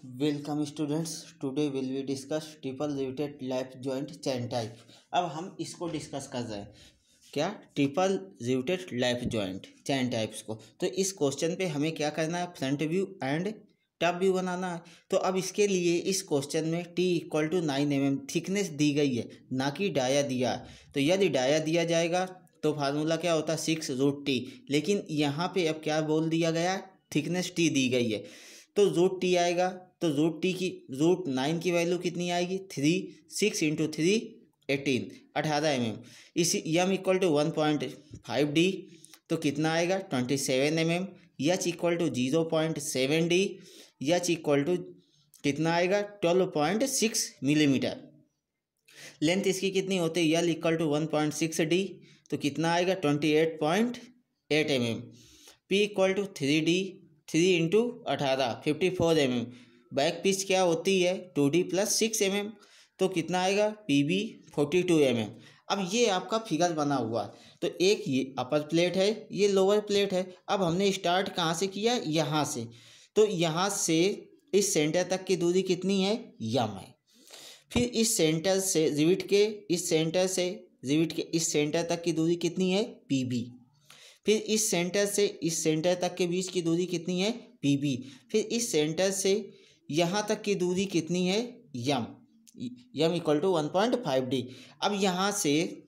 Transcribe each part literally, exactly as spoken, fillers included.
Welcome students, today will we discuss triple riveted lap joint chain type. अब हम इसको discuss कर रहे हैं, क्या triple riveted lap joint chain types को। तो इस क्वेश्चन पे हमें क्या करना है, front view and top view बनाना है। तो अब इसके लिए इस क्वेश्चन में T equal to nine M M thickness दी गई है, ना कि डाया दिया है। तो यदि डाया दिया जाएगा तो फार्मूला क्या होता है, सिक्स रूट टी। लेकिन यहाँ पे अब क्या बोल दिया गया, थिकनेस टी दी गई है तो रूट टी आएगा। तो रूट टी की रूट नाइन की वैल्यू कितनी आएगी, three. Six into three eighteen, अठारह एम एम। इसी M equal to one point five D तो कितना आएगा, twenty seven M M. H equal to zero point seven D, H equal to कितना आएगा, twelve point six millimetre. Length इसकी कितनी होती है, L equal to one point six D तो कितना आएगा, twenty eight point eight M M. P equal to three D, three into अठारह fifty four M M. Back pitch क्या होती है, two D plus six M M तो कितना आएगा, P B forty two M M. अब ये आपका फिगर बना हुआ है। तो एक ये अपर प्लेट है, ये लोअर प्लेट है। अब हमने स्टार्ट कहाँ से किया, यहाँ से। तो यहाँ से इस सेंटर तक की दूरी कितनी है, यम है। फिर इस सेंटर से रिविट के इस सेंटर से रिविट के इस सेंटर तक की दूरी कितनी है, पी बी। फिर इस सेंटर से इस सेंटर तक के बीच की दूरी कितनी है, पी बी। फिर इस सेंटर से यहाँ तक की दूरी कितनी है, M. M equal to one point five D. अब यहाँ से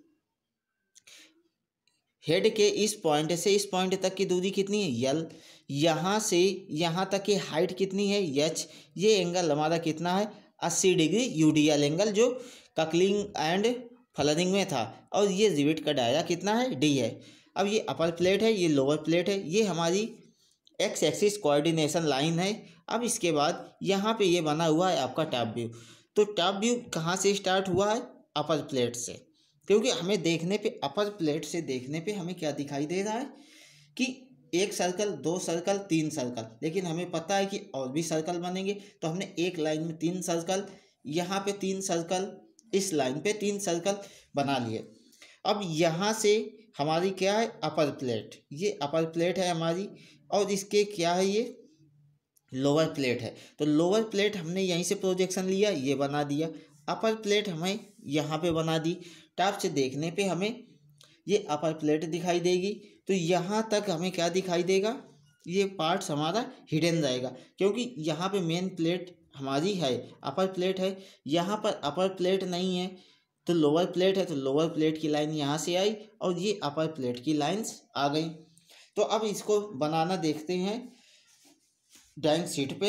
हेड के इस पॉइंट से इस पॉइंट तक की दूरी कितनी है, यल। यहाँ से यहाँ तक की हाइट कितनी है, एच। ये एंगल हमारा कितना है, अस्सी डिग्री यूडीएल एंगल, जो ककलिंग एंड फलरिंग में था। और ये रिवेट का दायरा कितना है, डी है। अब ये अपर प्लेट है, ये लोअर प्लेट है, ये हमारी एक्स एक्सिस कोऑर्डिनेशन लाइन है। अब इसके बाद यहाँ पे ये बना हुआ है आपका टॉप व्यू। तो टॉप व्यू कहाँ से स्टार्ट हुआ है, अपर प्लेट से। क्योंकि हमें देखने पे अपर प्लेट से देखने पे हमें क्या दिखाई दे रहा है कि एक सर्कल, दो सर्कल, तीन सर्कल। लेकिन हमें पता है कि और भी सर्कल बनेंगे। तो हमने एक लाइन में तीन सर्कल, यहाँ पे तीन सर्कल, इस लाइन पे तीन सर्कल बना लिए। अब यहाँ से हमारी क्या है, अपर प्लेट। ये अपर प्लेट है हमारी, और इसके क्या है, ये लोअर प्लेट है। तो लोअर प्लेट हमने यहीं से प्रोजेक्शन लिया, ये बना दिया। अपर प्लेट हमें यहाँ पे बना दी। टॉप से देखने पे हमें ये अपर प्लेट दिखाई देगी। तो यहाँ तक हमें क्या दिखाई देगा, ये पार्ट्स हमारा हिडन रहेगा। क्योंकि यहाँ पे मेन प्लेट हमारी है, अपर प्लेट है। यहाँ पर अपर प्लेट नहीं है तो लोअर प्लेट है। तो लोअर प्लेट की लाइन यहाँ से आई और ये अपर प्लेट की लाइंस आ गई। तो अब इसको बनाना देखते हैं ड्राइंग शीट पे।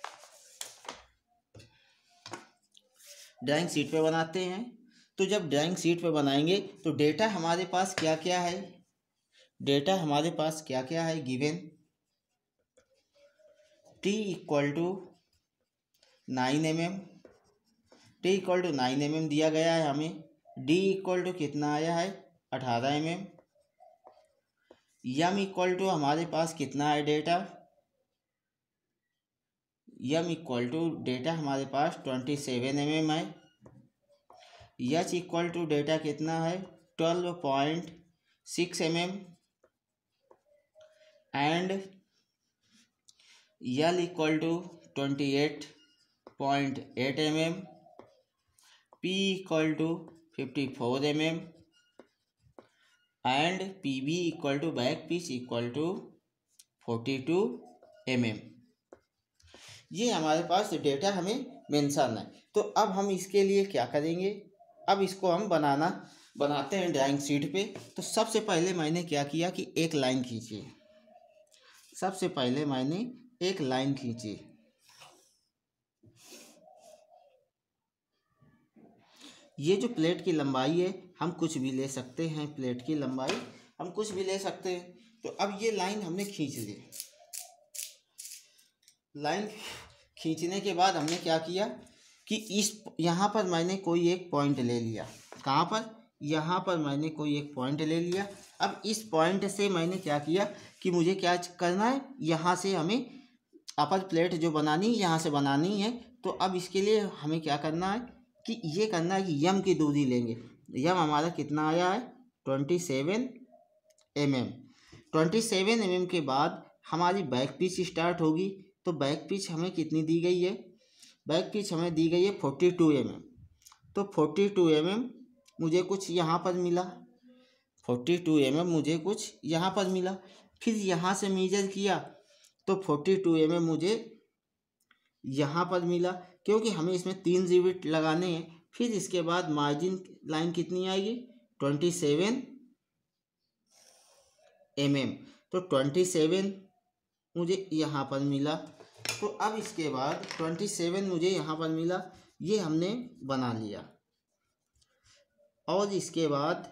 ड्राइंग शीट पे बनाते हैं। तो जब ड्राइंग शीट पे बनाएंगे तो डेटा हमारे पास क्या क्या है, डेटा हमारे पास क्या क्या है, given T equal to nine M M. T equal to nine M M दिया गया है हमें। डी इक्वल टू कितना आया है, अठारह M M. M equal to हमारे पास कितना है data, M equal to data हमारे पास ट्वेंटी सेवन एम एम है। यच इक्वल टू डेटा कितना है, twelve point six M M. And L equal to twenty eight point eight M M. P equal to fifty four M M. And P B equal to back pitch equal to forty two M M. ये हमारे पास data हमें mention है। तो अब हम इसके लिए क्या करेंगे, अब इसको हम बनाना बनाते हैं ड्राइंग शीट पे। तो सबसे पहले मैंने क्या किया कि एक लाइन खींची। सबसे पहले मैंने एक लाइन खींची। ये जो प्लेट की लंबाई है, हम कुछ भी ले सकते हैं, प्लेट की लंबाई हम कुछ भी ले सकते हैं। तो अब ये लाइन हमने खींच ली। लाइन खींचने के बाद हमने क्या किया कि इस यहाँ पर मैंने कोई एक पॉइंट ले लिया। कहाँ पर, यहाँ पर मैंने कोई एक पॉइंट ले लिया। अब इस पॉइंट से मैंने क्या किया कि मुझे क्या करना है, यहाँ से हमें अपर प्लेट जो बनानी है, यहाँ से बनानी है। तो अब इसके लिए हमें क्या करना है कि ये करना है कि यम की दूरी लेंगे। यम हमारा कितना आया है, twenty seven M M. Twenty seven M M के बाद हमारी बैक पिच स्टार्ट होगी। तो बैक पिच हमें कितनी दी गई है, बैक पिच हमें दी गई है फोर्टी टू एम एम, तो फोर्टी टू एम एम मुझे कुछ यहाँ पर मिला, फोर्टी टू एम एम मुझे कुछ यहाँ पर मिला। फिर यहाँ से मेजर किया तो फोर्टी टू एम एम मुझे यहाँ पर मिला, क्योंकि हमें इसमें तीन रिवेट लगाने हैं। फिर इसके बाद मार्जिन लाइन कितनी आएगी, ट्वेंटी सेवन एम एम, तो ट्वेंटी सेवन मुझे यहाँ पर मिला। तो अब इसके बाद ट्वेंटी सेवन मुझे यहाँ पर मिला, ये हमने बना लिया। और इसके बाद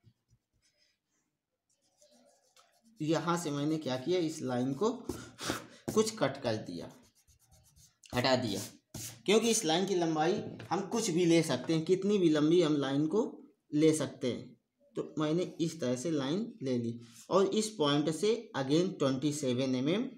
यहाँ से मैंने क्या किया, इस लाइन को कुछ कट कर दिया, हटा दिया, क्योंकि इस लाइन की लंबाई हम कुछ भी ले सकते हैं, कितनी भी लंबी हम लाइन को ले सकते हैं। तो मैंने इस तरह से लाइन ले ली और इस पॉइंट से again twenty seven M M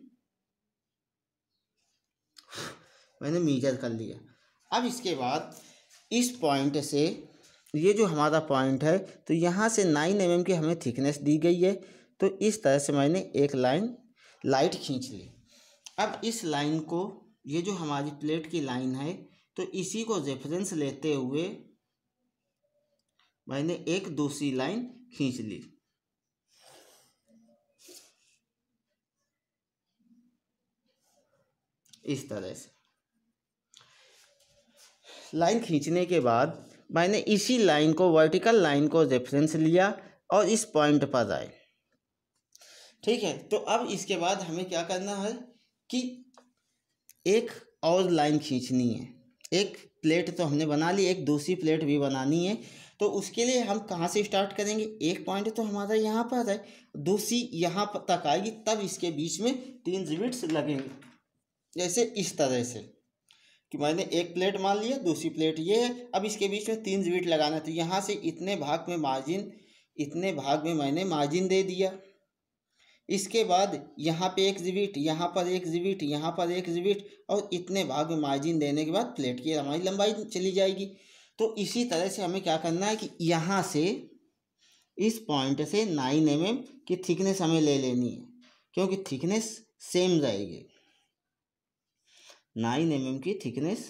मैंने मेजर कर लिया। अब इसके बाद इस पॉइंट से, ये जो हमारा पॉइंट है, तो यहाँ से नाइन एम एम की हमें थिकनेस दी गई है। तो इस तरह से मैंने एक लाइन लाइट खींच ली। अब इस लाइन को, ये जो हमारी प्लेट की लाइन है, तो इसी को रेफरेंस लेते हुए मैंने एक दूसरी लाइन खींच ली। इस तरह से लाइन खींचने के बाद मैंने इसी लाइन को, वर्टिकल लाइन को रेफरेंस लिया और इस पॉइंट पर आए। ठीक है, तो अब इसके बाद हमें क्या करना है कि एक और लाइन खींचनी है। एक प्लेट तो हमने बना ली, एक दूसरी प्लेट भी बनानी है। तो उसके लिए हम कहाँ से स्टार्ट करेंगे, एक पॉइंट तो हमारा यहाँ पर है, दूसरी यहाँ तक आएगी, तब इसके बीच में तीन रिवेट्स लगेंगे। जैसे इस तरह से कि मैंने एक प्लेट मान लिया, दूसरी प्लेट ये है, अब इसके बीच में तीन रिवेट लगाना है। तो यहाँ से इतने भाग में मार्जिन, इतने भाग में मैंने मार्जिन दे दिया। इसके बाद यहाँ पे एक रिवेट, यहाँ पर एक रिवेट, यहाँ पर एक रिवेट, और इतने भाग में मार्जिन देने के बाद प्लेट की हमारी लंबाई चली जाएगी। तो इसी तरह से हमें क्या करना है कि यहाँ से, इस पॉइंट से नाइन एम एम की थिकनेस हमें ले लेनी है, क्योंकि थिकनेस सेम रहेगी। नाइन एम एम की थिकनेस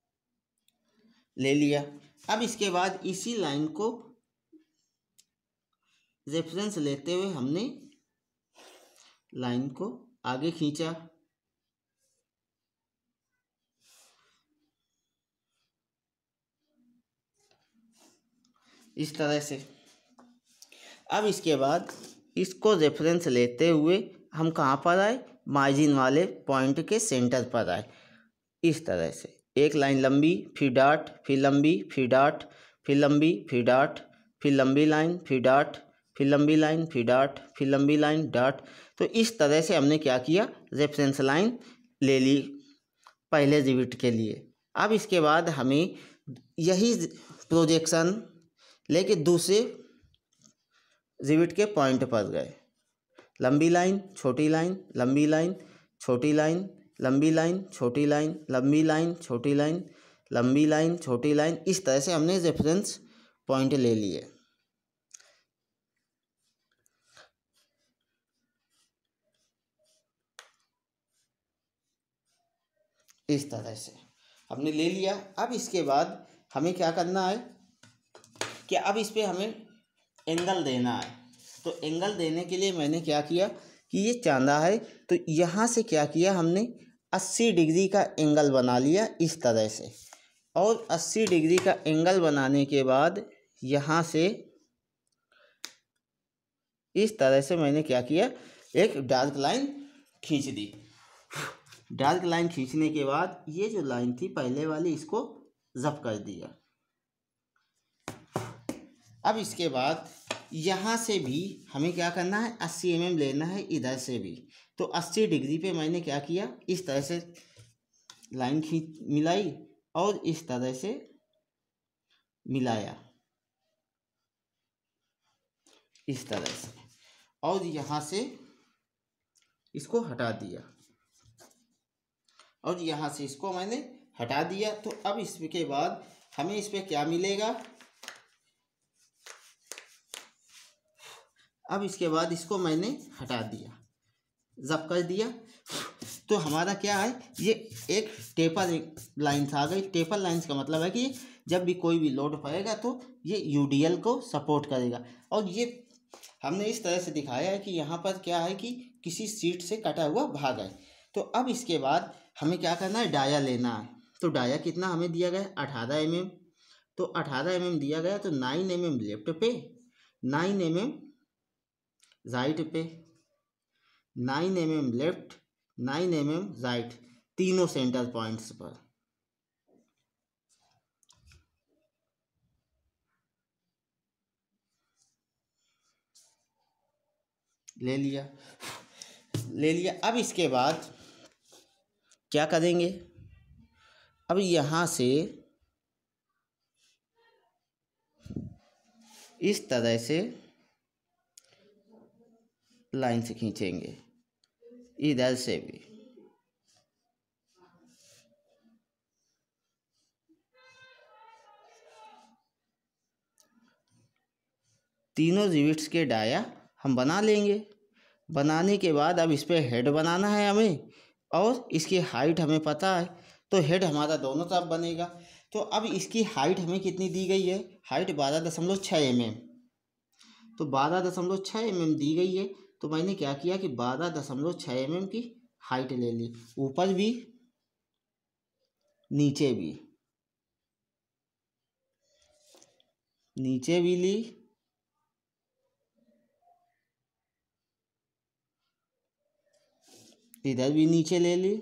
ले लिया। अब इसके बाद इसी लाइन को रेफरेंस लेते हुए हमने लाइन को आगे खींचा। इस तरह से। अब इसके बाद इसको रेफरेंस लेते हुए हम कहाँ पर आए, मार्जिन वाले पॉइंट के सेंटर पर आए। इस तरह से एक लाइन लंबी, फिर डॉट, फिर लंबी, फिर डॉट, फिर लंबी, फिर डॉट, फिर लंबी लाइन, फिर डॉट, फिर लंबी लाइन, फिर डॉट, फिर लंबी लाइन, डॉट। तो इस तरह से हमने क्या किया, रेफरेंस लाइन ले ली पहले रिवेट के लिए। अब इसके बाद हमें यही प्रोजेक्शन लेके दूसरे रिवेट के पॉइंट पर गए। लंबी लाइन, छोटी लाइन, लंबी लाइन, छोटी लाइन, लंबी लाइन, छोटी लाइन, लंबी लाइन, छोटी लाइन, लंबी लाइन, छोटी लाइन। इस तरह से हमने रेफरेंस पॉइंट ले लिए। इस तरह से हमने ले लिया। अब इसके बाद हमें क्या करना है कि अब इस पे हमें एंगल देना है। तो एंगल देने के लिए मैंने क्या किया कि ये चांदा है, तो यहाँ से क्या किया हमने, अस्सी डिग्री का एंगल बना लिया इस तरह से। और अस्सी डिग्री का एंगल बनाने के बाद यहाँ से इस तरह से मैंने क्या किया, एक डार्क लाइन खींच दी। डार्क लाइन खींचने के बाद ये जो लाइन थी पहले वाली, इसको जब कर दिया। अब इसके बाद यहाँ से भी हमें क्या करना है, अस्सी एम एम लेना है इधर से भी। तो अस्सी डिग्री पे मैंने क्या किया, इस तरह से लाइन खींच मिलाई और इस तरह से मिलाया, इस तरह से, और यहाँ से इसको हटा दिया, और यहाँ से इसको मैंने हटा दिया। तो अब इसके बाद हमें इस पर क्या मिलेगा, अब इसके बाद इसको मैंने हटा दिया, जब कर दिया। तो हमारा क्या है, ये एक टेपर लाइन्स आ गई। टेपर लाइन्स का मतलब है कि जब भी कोई भी लोड पड़ेगा तो ये यूडीएल को सपोर्ट करेगा। और ये हमने इस तरह से दिखाया है कि यहाँ पर क्या है कि किसी सीट से कटा हुआ भाग है। तो अब इसके बाद हमें क्या करना है, डाया लेना है। तो डाया कितना हमें दिया गया, अठारह एम एम। तो अठारह एम एम दिया गया, तो नाइन एम एम लेफ्ट पे, नाइन एम एम राइट पे, nine M M left, nine M M right, तीनों सेंटर पॉइंट्स पर। ले लिया ले लिया अब इसके बाद क्या करेंगे, अब यहाँ से इस तरह से लाइन से खींचेंगे, इधर से भी। तीनों रिविट्स के डाया हम बना लेंगे। बनाने के बाद अब इस पर हेड बनाना है हमें, और इसकी हाइट हमें पता है, तो हेड हमारा दोनों तरफ बनेगा। तो अब इसकी हाइट हमें कितनी दी गई है, हाइट बारह दशमलव छः एम एम। तो बारह दशमलव छः एम एम दी गई है, तो मैंने क्या किया कि बारह दशमलव छः एम एम की हाइट ले ली, ऊपर भी नीचे भी, नीचे भी ली, इधर भी नीचे ले ली,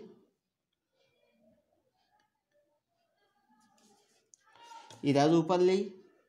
इधर ऊपर ली।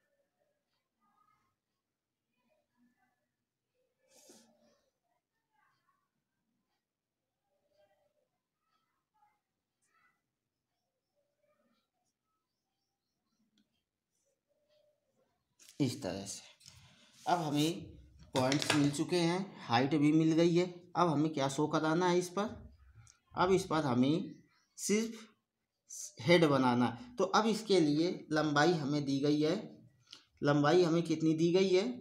इस तरह से अब हमें पॉइंट्स मिल चुके हैं, हाइट भी मिल गई है। अब हमें क्या शो कराना है इस पर, अब इस पर हमें सिर्फ हेड बनाना है। तो अब इसके लिए लंबाई हमें दी गई है, लंबाई हमें कितनी दी गई है,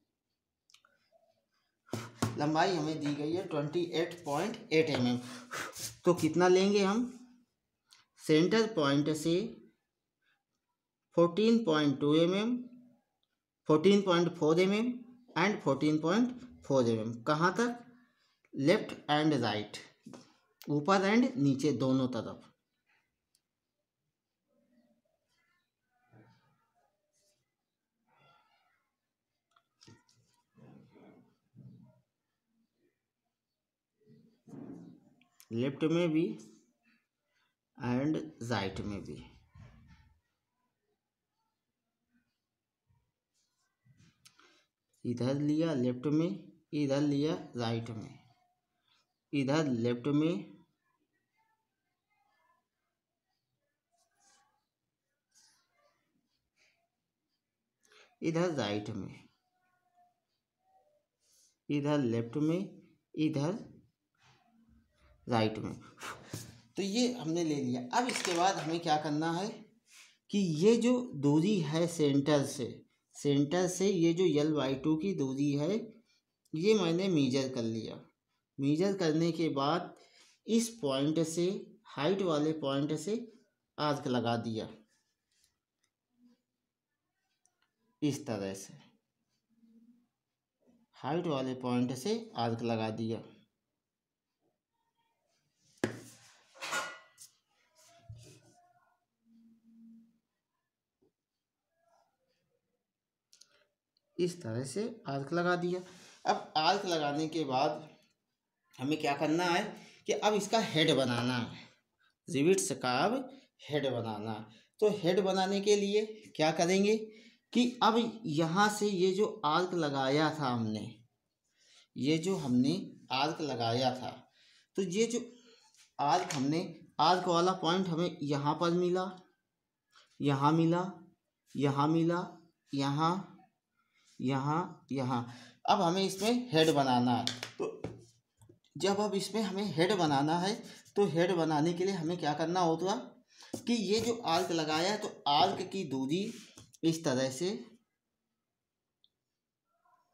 लंबाई हमें दी गई है twenty eight point eight M M. तो कितना लेंगे हम, सेंटर पॉइंट से fourteen point two M M, fourteen point four M M and fourteen point four M M. कहाँ तक, लेफ्ट एंड राइट, ऊपर एंड नीचे दोनों तरफ। लेफ्ट में भी एंड राइट में भी। इधर लिया लेफ्ट में, इधर लिया राइट में, इधर लेफ्ट में, इधर राइट में, इधर लेफ्ट में, इधर राइट में। तो ये हमने ले लिया। अब इसके बाद हमें क्या करना है कि ये जो दूरी है सेंटर से, सेंटर से ये जो यल बाई टू की दूरी है, ये मैंने मीजर कर लिया। मीजर करने के बाद इस पॉइंट से, हाइट वाले पॉइंट से आर्क लगा दिया, इस तरह से हाइट वाले पॉइंट से आर्क लगा दिया। इस तरह से आर्क लगा दिया। अब आर्क लगाने के बाद हमें क्या करना है कि अब इसका हेड बनाना है, रिविट्स का अब हेड बनाना है। तो हेड बनाने के लिए क्या करेंगे कि अब यहाँ से ये जो आर्क लगाया था हमने, ये जो हमने आर्क लगाया था, तो ये जो आर्क हमने, आर्क वाला पॉइंट हमें यहाँ पर मिला, यहाँ मिला, यहाँ मिला, यहाँ, यहाँ, यहाँ। अब हमें इसमें हेड बनाना है। तो जब अब इसमें हमें हेड बनाना है, तो हेड बनाने के लिए हमें क्या करना होगा कि ये जो आर्क लगाया है, तो आर्क की दूरी इस तरह से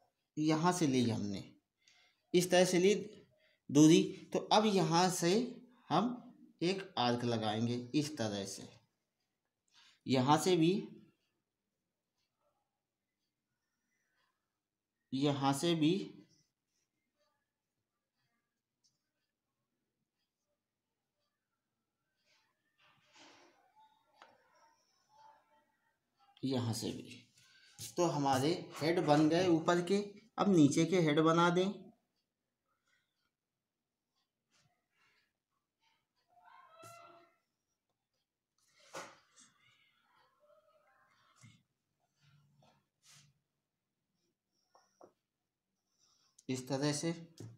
यहाँ से ली हमने, इस तरह से ली दूरी। तो अब यहाँ से हम एक आर्क लगाएंगे इस तरह से, यहाँ से भी यहाँ से भी यहाँ से भी। तो हमारे हेड बन गए ऊपर के। अब नीचे के हेड बना दें। इस तरह से।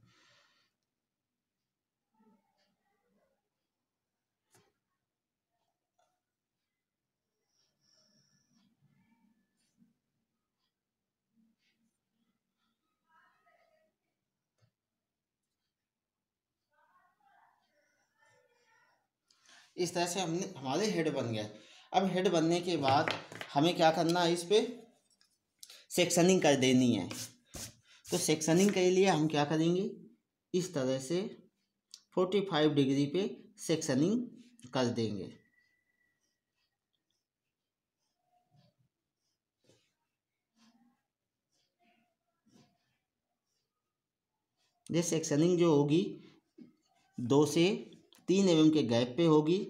इस तरह से हमने हमारे हेड बन गए। अब हेड बनने के बाद हमें क्या करना है, इस पे सेक्शनिंग कर देनी है। तो सेक्शनिंग के लिए हम क्या करेंगे, इस तरह से पैंतालीस डिग्री पे सेक्शनिंग कर देंगे। ये सेक्शनिंग जो होगी दो से तीन एम एम के गैप पे होगी।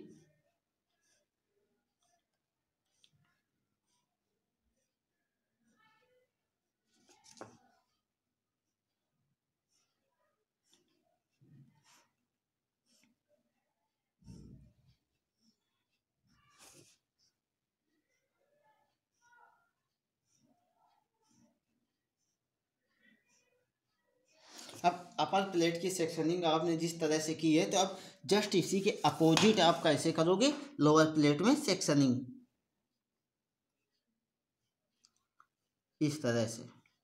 अब अपर प्लेट की सेक्शनिंग आपने जिस तरह से की है, तो अब जस्ट इसी के अपोजिट आप कैसे करोगे, लोअर प्लेट में सेक्शनिंग इस तरह से।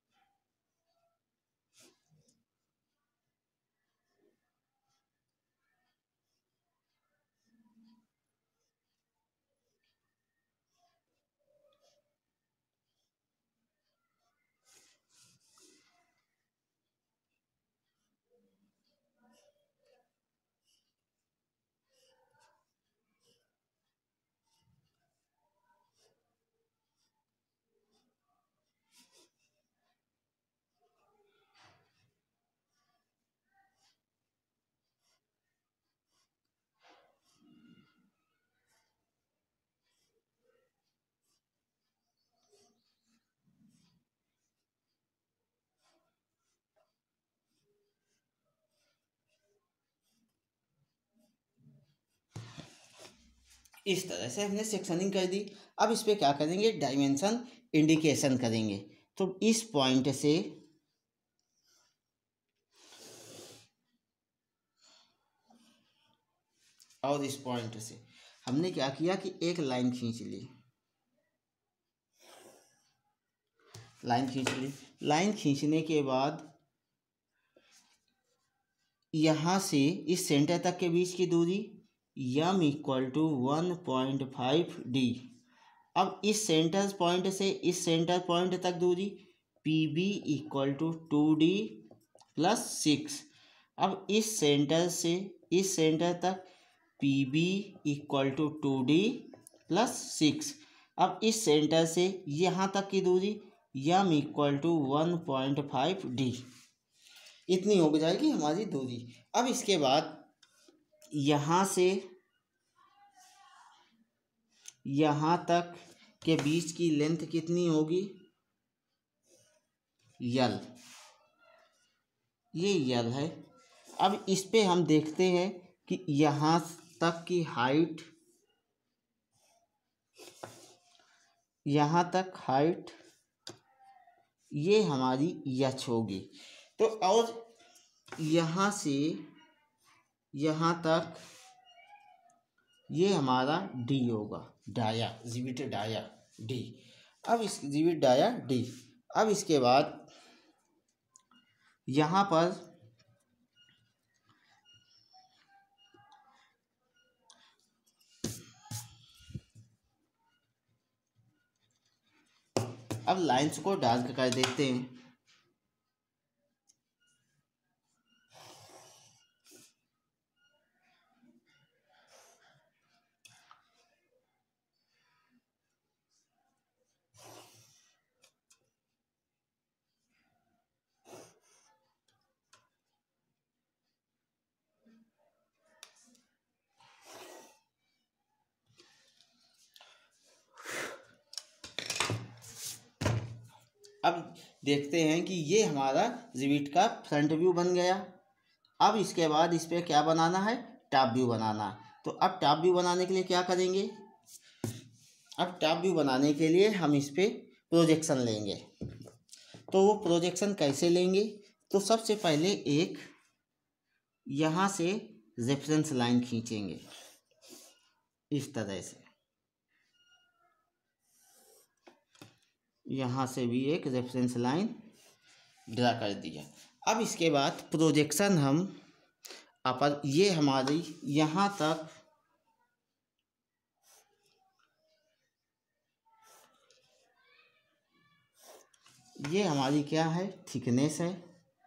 इस तरह से हमने सेक्शनिंग कर दी। अब इस पे क्या करेंगे, डायमेंशन इंडिकेशन करेंगे। तो इस पॉइंट से और इस पॉइंट से हमने क्या किया कि एक लाइन खींच ली। लाइन खींच ली लाइन खींचने के बाद यहाँ से इस सेंटर तक के बीच की दूरी M equal to one point five D. अब इस सेंटर पॉइंट से इस सेंटर पॉइंट तक दूरी P B equal to two D plus six. अब इस सेंटर से इस सेंटर तक P B equal to two D plus six. अब इस सेंटर से यहाँ तक की दूरी M equal to one point five D. इतनी हो जाएगी हमारी दूरी। अब इसके बाद यहाँ से यहाँ तक के बीच की लेंथ कितनी होगी, यल। ये यल है। अब इस पे हम देखते हैं कि यहाँ तक की हाइट यहाँ तक हाइट ये हमारी यच होगी। तो और यहाँ से यहाँ तक ये हमारा डी होगा, डाया जिविट डाया डी। अब इस जिविट डाया डी। अब इसके बाद यहाँ पर अब लाइंस को डार्क कर देते हैं। अब देखते हैं कि ये हमारा रिविट का फ्रंट व्यू बन गया। अब इसके बाद इस पर क्या बनाना है, टॉप व्यू बनाना है। तो अब टॉप व्यू बनाने के लिए क्या करेंगे, अब टॉप व्यू बनाने के लिए हम इस पर प्रोजेक्शन लेंगे। तो वो प्रोजेक्शन कैसे लेंगे, तो सबसे पहले एक यहाँ से रेफरेंस लाइन खींचेंगे इस तरह से, यहाँ से भी एक रेफरेंस लाइन ड्रा कर दिया। अब इसके बाद प्रोजेक्शन हम अपर, ये हमारी यहाँ तक ये हमारी क्या है, थिकनेस है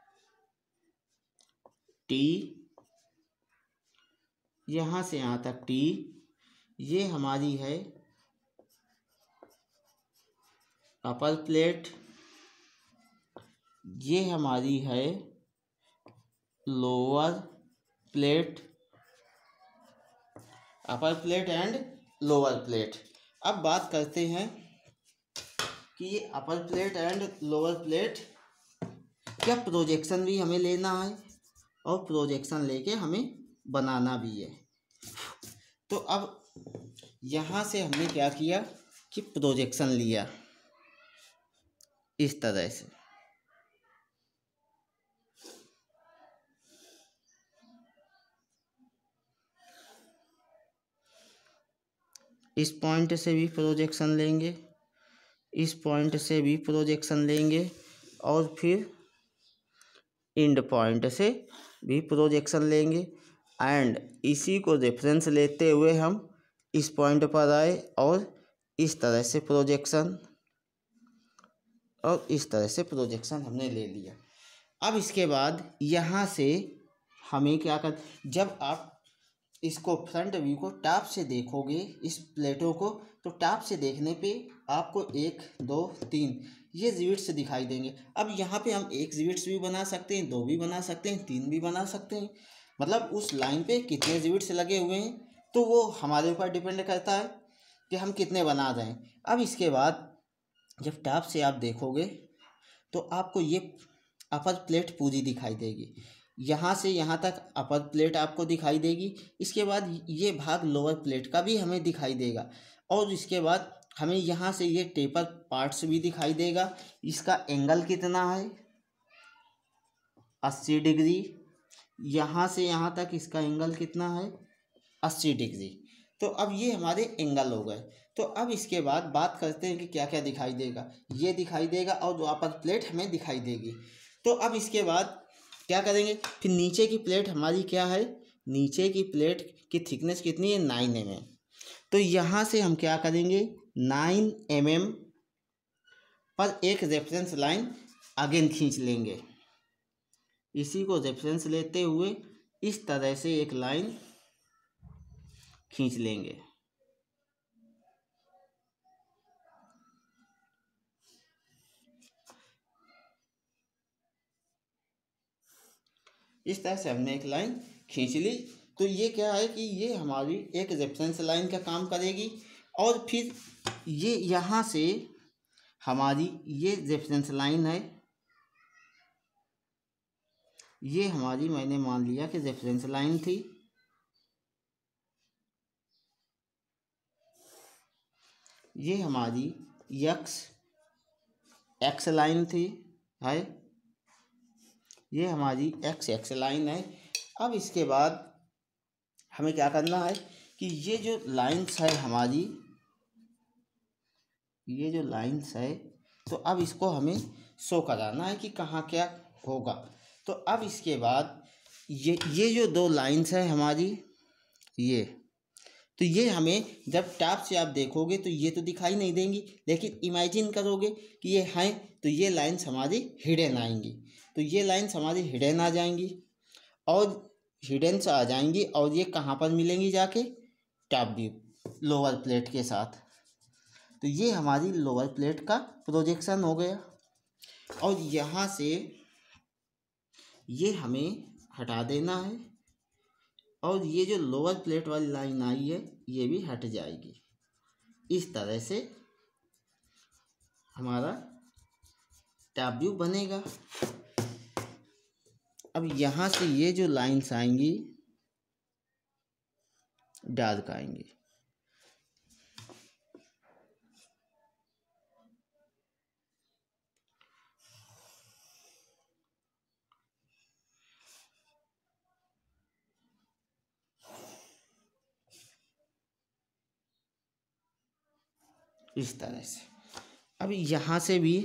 टी, यहाँ से यहाँ तक टी, ये हमारी है अपर प्लेट, ये हमारी है lower plate, upper plate and lower plate. अब बात करते हैं कि ये upper plate and lower plate क्या प्रोजेक्शन भी हमें लेना है और प्रोजेक्शन लेके हमें बनाना भी है। तो अब यहाँ से हमने क्या किया कि प्रोजेक्शन लिया इस तरह से, इस पॉइंट से भी प्रोजेक्शन लेंगे, इस पॉइंट से भी प्रोजेक्शन लेंगे और फिर एंड पॉइंट से भी प्रोजेक्शन लेंगे एंड इसी को रेफरेंस लेते हुए हम इस पॉइंट पर आए और इस तरह से प्रोजेक्शन और इस तरह से प्रोजेक्शन हमने ले लिया। अब इसके बाद यहाँ से हमें क्या कर, जब आप इसको फ्रंट व्यू को टॉप से देखोगे इस प्लेटों को, तो टॉप से देखने पे आपको एक दो तीन ये रिविट्स दिखाई देंगे। अब यहाँ पे हम एक रिविट्स भी बना सकते हैं, दो भी बना सकते हैं, तीन भी बना सकते हैं, मतलब उस लाइन पे कितने रिविट्स लगे हुए हैं तो वो हमारे ऊपर डिपेंड करता है कि हम कितने बना रहे हैं। अब इसके बाद जब टॉप से आप देखोगे तो आपको ये अपर प्लेट पूरी दिखाई देगी, यहाँ से यहाँ तक अपर प्लेट आपको दिखाई देगी। इसके बाद ये भाग लोअर प्लेट का भी हमें दिखाई देगा और इसके बाद हमें यहाँ से ये टेपर पार्ट्स भी दिखाई देगा। इसका एंगल कितना है, अस्सी डिग्री, यहाँ से यहाँ तक इसका एंगल कितना है, अस्सी डिग्री। तो अब ये हमारे एंगल हो गए। तो अब इसके बाद बात करते हैं कि क्या क्या दिखाई देगा, ये दिखाई देगा और जो अपर प्लेट हमें दिखाई देगी। तो अब इसके बाद क्या करेंगे, फिर नीचे की प्लेट हमारी क्या है, नीचे की प्लेट की थिकनेस कितनी है, नाइन एम एम। तो यहाँ से हम क्या करेंगे, नाइन एम एम पर एक रेफरेंस लाइन अगेन खींच लेंगे। इसी को रेफरेंस लेते हुए इस तरह से एक लाइन खींच लेंगे। इस तरह से हमने एक लाइन खींच ली। तो ये क्या है कि ये हमारी एक रेफरेंस लाइन का काम करेगी और फिर ये यहाँ से हमारी ये रेफरेंस लाइन है, ये हमारी मैंने मान लिया कि रेफरेंस लाइन थी। ये हमारी यक्स एक्स लाइन थी है, ये हमारी एक्स एक्स लाइन है। अब इसके बाद हमें क्या करना है कि ये जो लाइंस है हमारी, ये जो लाइंस है तो अब इसको हमें शो कराना है कि कहाँ क्या होगा। तो अब इसके बाद ये ये जो दो लाइंस है हमारी, ये तो ये हमें जब टॉप से आप देखोगे तो ये तो दिखाई नहीं देंगी, लेकिन इमेजिन करोगे कि ये हैं तो ये लाइंस हमारी हिडन आएंगी। तो ये लाइंस हमारी हिडन आ जाएंगी और हिडन से आ जाएंगी और ये कहाँ पर मिलेंगी जाके, टॉप व्यू लोअर प्लेट के साथ। तो ये हमारी लोअर प्लेट का प्रोजेक्शन हो गया और यहाँ से ये हमें हटा देना है और ये जो लोअर प्लेट वाली लाइन आई है ये भी हट जाएगी। इस तरह से हमारा टॉप व्यू बनेगा। अब यहाँ से ये जो लाइंस आएंगी डार्क आएंगी। इस तरह से। अब यहाँ से भी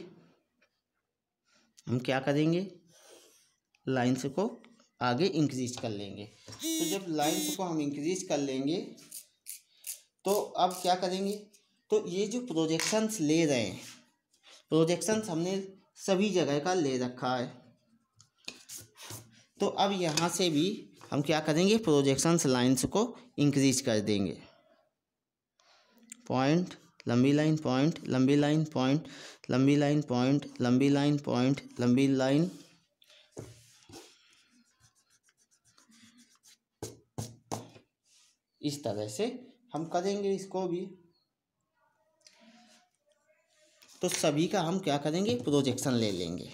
हम क्या करेंगे, लाइंस को आगे इंक्रीज कर लेंगे। तो जब लाइंस को हम इंक्रीज कर लेंगे तो अब क्या करेंगे, तो ये जो प्रोजेक्शंस ले रहे हैं, प्रोजेक्शंस हमने सभी जगह का ले रखा है। तो अब यहाँ से भी हम क्या करेंगे, प्रोजेक्शंस लाइंस को इंक्रीज कर देंगे। पॉइंट, लंबी लाइन, पॉइंट, लंबी लाइन, पॉइंट, लंबी लाइन, पॉइंट, लंबी लाइन, पॉइंट, लंबी लाइन। इस तरह से हम करेंगे इसको भी। तो सभी का हम क्या करेंगे, प्रोजेक्शन ले लेंगे।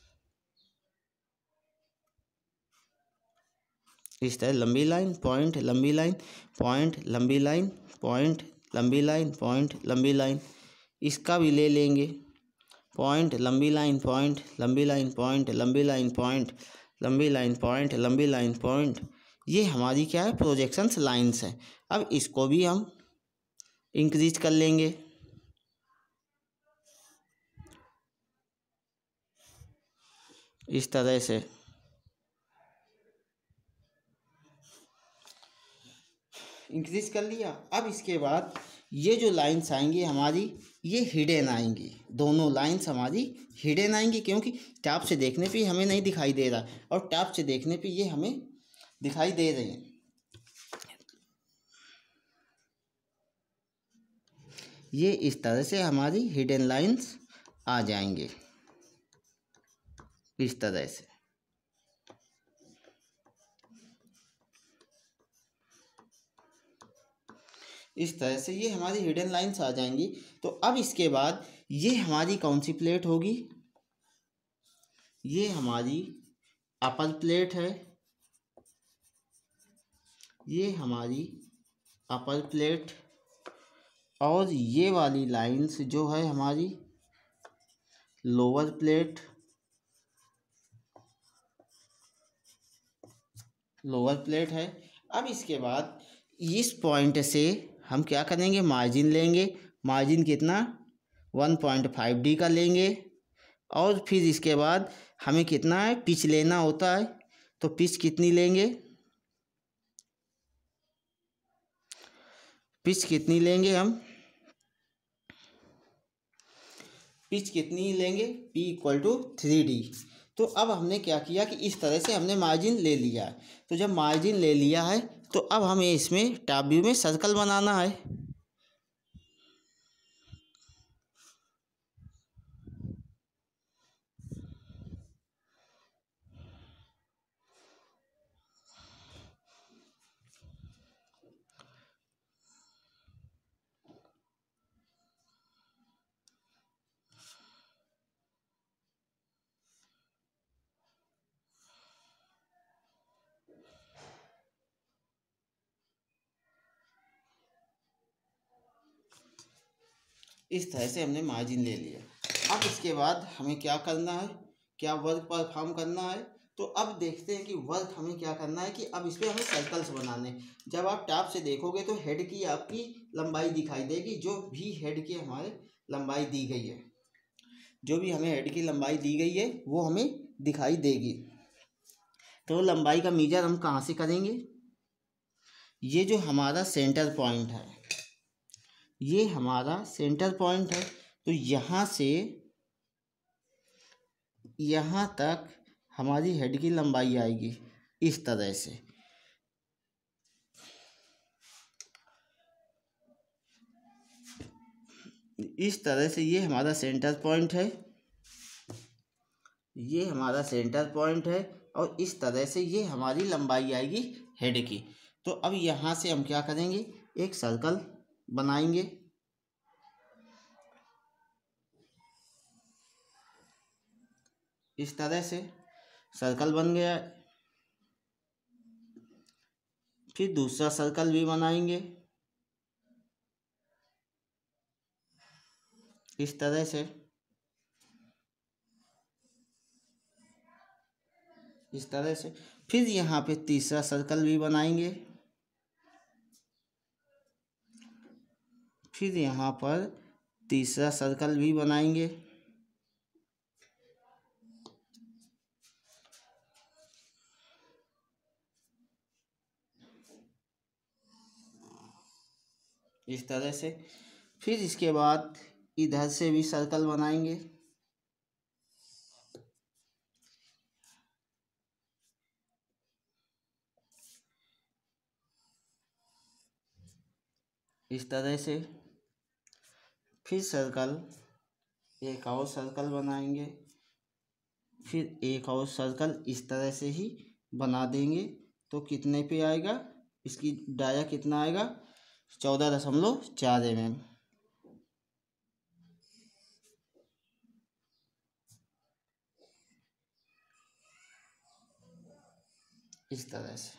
इस तरह लंबी लाइन, पॉइंट, लंबी लाइन, पॉइंट, लंबी लाइन, पॉइंट, लंबी लाइन, पॉइंट, लंबी लाइन। इसका भी ले लेंगे। पॉइंट, लंबी लाइन, पॉइंट, लंबी लाइन, पॉइंट, लंबी लाइन, पॉइंट, लंबी लाइन, पॉइंट, लंबी लाइन, पॉइंट। ये हमारी क्या है, प्रोजेक्शंस लाइंस है। अब इसको भी हम इंक्रीज कर लेंगे। इस तरह से इंक्रीज कर लिया। अब इसके बाद ये जो लाइंस आएंगी हमारी, ये हिडन आएंगी। दोनों लाइंस हमारी हिडन आएंगी, क्योंकि टॉप से देखने पे हमें नहीं दिखाई दे रहा, और टॉप से देखने पे ये हमें दिखाई दे रही हैं। ये इस तरह से हमारी हिडन लाइंस आ जाएंगे, इस तरह से। इस तरह से ये हमारी हिडन लाइंस आ जाएंगी। तो अब इसके बाद ये हमारी कौन सी प्लेट होगी, ये हमारी अपर प्लेट है। ये हमारी अपर प्लेट, और ये वाली लाइंस जो है हमारी लोअर प्लेट, लोअर प्लेट है। अब इसके बाद इस पॉइंट से हम क्या करेंगे, मार्जिन लेंगे। मार्जिन कितना, वन पॉइंट फाइव डी का लेंगे। और फिर इसके बाद हमें कितना है, पिच लेना होता है। तो पिच कितनी लेंगे, पिच कितनी लेंगे हम, पिच कितनी लेंगे, P equal to three D. तो अब हमने क्या किया कि इस तरह से हमने मार्जिन ले लिया है। तो जब मार्जिन ले लिया है तो अब हमें इसमें टॉप व्यू में सर्कल बनाना है। इस तरह से हमने मार्जिन ले लिया। अब इसके बाद हमें क्या करना है, क्या वर्क परफॉर्म करना है। तो अब देखते हैं कि वर्क हमें क्या करना है, कि अब इस पर हमें सर्कल्स बनाने हैं। जब आप टॉप से देखोगे तो हेड की आपकी लंबाई दिखाई देगी, जो भी हेड की हमारे लंबाई दी गई है, जो भी हमें हेड की लंबाई दी गई है वो हमें दिखाई देगी। तो लंबाई का मेजर हम कहाँ से करेंगे, ये जो हमारा सेंटर पॉइंट है, ये हमारा सेंटर पॉइंट है। तो यहाँ से यहाँ तक हमारी हेड की लंबाई आएगी, इस तरह से। इस तरह से ये हमारा सेंटर पॉइंट है, ये हमारा सेंटर पॉइंट है, और इस तरह से ये हमारी लंबाई आएगी हेड की। तो अब यहाँ से हम क्या करेंगे, एक सर्कल बनाएंगे। इस तरह से सर्कल बन गया। फिर दूसरा सर्कल भी बनाएंगे इस तरह से, इस तरह से। फिर यहाँ पे तीसरा सर्कल भी बनाएंगे। फिर यहाँ पर तीसरा सर्कल भी बनाएंगे। इस तरह से। फिर इसके बाद इधर से भी सर्कल बनाएंगे। इस तरह से। फिर सर्कल, एक और सर्कल बनाएंगे। फिर एक और सर्कल इस तरह से ही बना देंगे। तो कितने पे आएगा, इसकी डाया कितना आएगा, चौदह दशमलव चार एम एम। इस तरह से।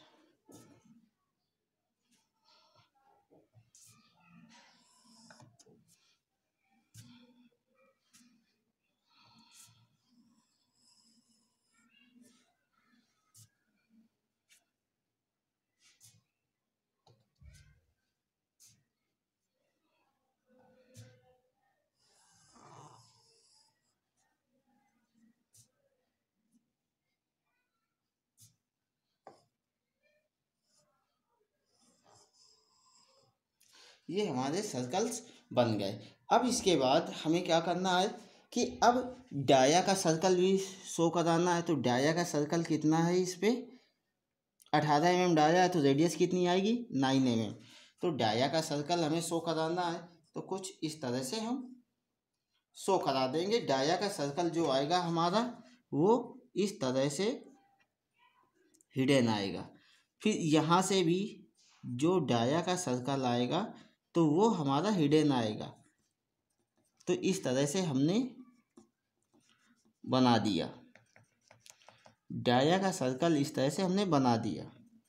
ये हमारे सर्कल्स बन गए। अब इसके बाद हमें क्या करना है कि अब डाया का सर्कल भी शो कराना है। तो डाया का सर्कल कितना है, इस पे अठारह एम एम डाया है, तो रेडियस कितनी आएगी, नाइन एम एम। तो डाया का सर्कल हमें शो कराना है, तो कुछ इस तरह से हम शो करा देंगे। डाया का सर्कल जो आएगा हमारा, वो इस तरह से हिडन आएगा। फिर यहाँ से भी जो डाया का सर्कल आएगा, तो वो हमारा हिडन आएगा। तो इस तरह से हमने बना दिया, डाया का सर्कल इस तरह से हमने बना दिया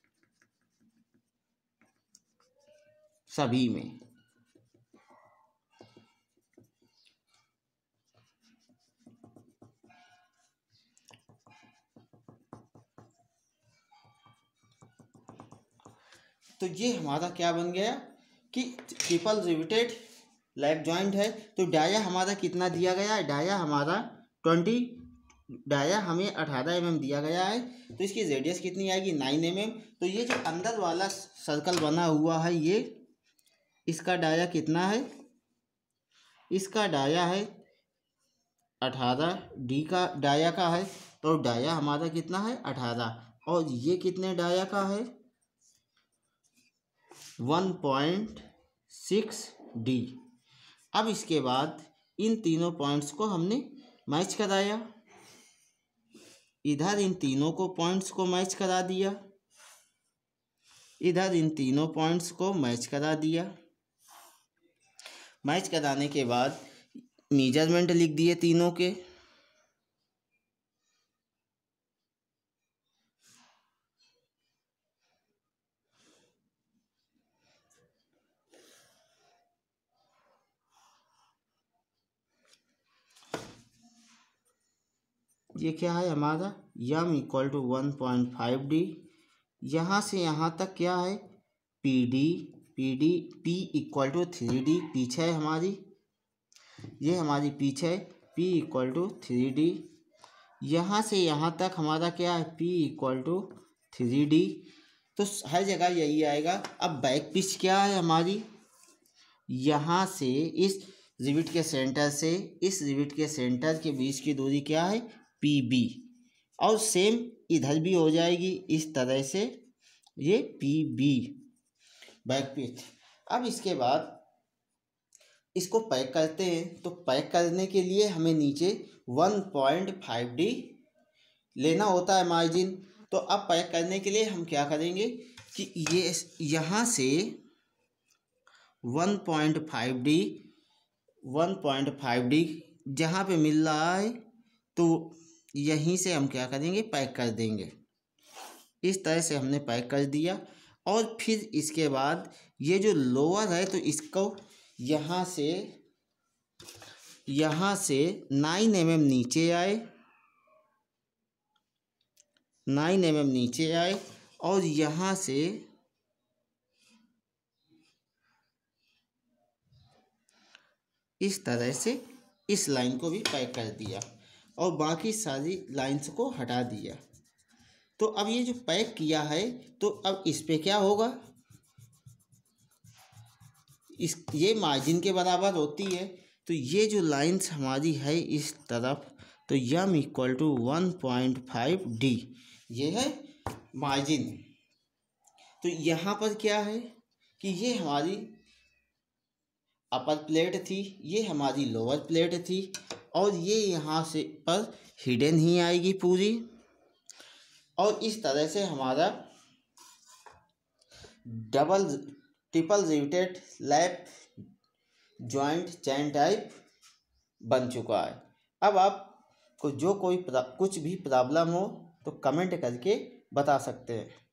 सभी में। तो ये हमारा क्या बन गया कि ट्रिपल रिवेटेड लैप जॉइंट है। तो डाया हमारा कितना दिया गया है, डाया हमारा ट्वेंटी, डाया हमें अठारह एम एम दिया गया है। तो इसकी रेडियस कितनी आएगी, नाइन एम एम। तो ये जो अंदर वाला सर्कल बना हुआ है, ये इसका डाया कितना है, इसका डाया है अठारह, डी का डाया का है। तो डाया हमारा कितना है, अठारह, और ये कितने डाया का है, वन पॉइंट सिक्स डी। अब इसके बाद इन तीनों पॉइंट्स को हमने मैच कराया। इधर इन तीनों को पॉइंट्स को मैच करा दिया, इधर इन तीनों पॉइंट्स को मैच करा दिया। मैच कराने के बाद मेजरमेंट लिख दिए तीनों के। ये क्या है हमारा, M equal to one point five D. यहाँ से यहाँ तक क्या है, P D, P D, P equal to three D, पीछे है हमारी, ये हमारी पीछे है, P equal to three D. यहाँ से यहाँ तक हमारा क्या है, P equal to three D. तो हर जगह यही आएगा। अब बैक पिच क्या है हमारी, यहाँ से इस रिविट के सेंटर से इस रिविट के सेंटर के बीच की दूरी क्या है, पी बी। और सेम इधर भी हो जाएगी इस तरह से, ये पी बी बैक पिच। अब इसके बाद इसको पैक करते हैं। तो पैक करने के लिए हमें नीचे वन पॉइंट फाइव डी लेना होता है मार्जिन। तो अब पैक करने के लिए हम क्या करेंगे कि ये यहाँ से one point five D, one point five D जहाँ पे मिल रहा है, तो यहीं से हम क्या करेंगे, पैक कर देंगे। इस तरह से हमने पैक कर दिया। और फिर इसके बाद ये जो लोअर है तो इसको यहाँ से यहाँ से नाइन एम एम नीचे आए, नाइन एम एम नीचे आए और यहाँ से इस तरह से इस लाइन को भी पैक कर दिया और बाकी सारी लाइंस को हटा दिया। तो अब ये जो पैक किया है तो अब इस पे क्या होगा, इस ये मार्जिन के बराबर होती है। तो ये जो लाइंस हमारी है इस तरफ, तो M equal to one point five D, ये है मार्जिन। तो यहाँ पर क्या है कि ये हमारी अपर प्लेट थी, ये हमारी लोअर प्लेट थी और ये यहाँ से पर हिडन ही आएगी पूरी। और इस तरह से हमारा double triple riveted lap joint chain type बन चुका है। अब आपको जो कोई कुछ भी प्रॉब्लम हो तो कमेंट करके बता सकते हैं।